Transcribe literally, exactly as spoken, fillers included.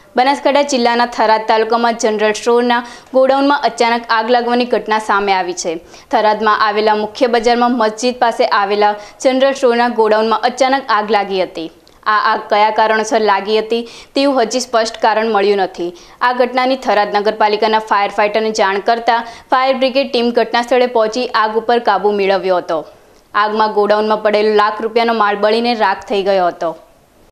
બનાસકાંઠા જિલ્લાના થરાદ તાલુકામાં જનરલ સ્ટોરના ગોડાઉનમાં અચાનક આગ લાગવાની ઘટના સામે આવી છે। થરાદમાં આવેલા મુખ્ય બજારમાં મસ્જિદ પાસે આવેલા જનરલ સ્ટોરના ગોડાઉનમાં અચાનક આગ લાગી હતી। આ આગ કયા કારણોસર લાગી હતી તેવું હજી સ્પષ્ટ કારણ મળ્યું નથી। આ ઘટનાની થરાદ નગરપાલિકાના ફાયર ફાઇટરને જાણ કરતા ફાયર બ્રિગેડ ટીમ ઘટનાસ્થળે પહોંચી આગ ઉપર કાબૂ મેળવ્યો હતો। આગમાં ગોડાઉનમાં પડેલો લાખ રૂપિયાનો માલ બળીને રાખ થઈ ગયો હતો।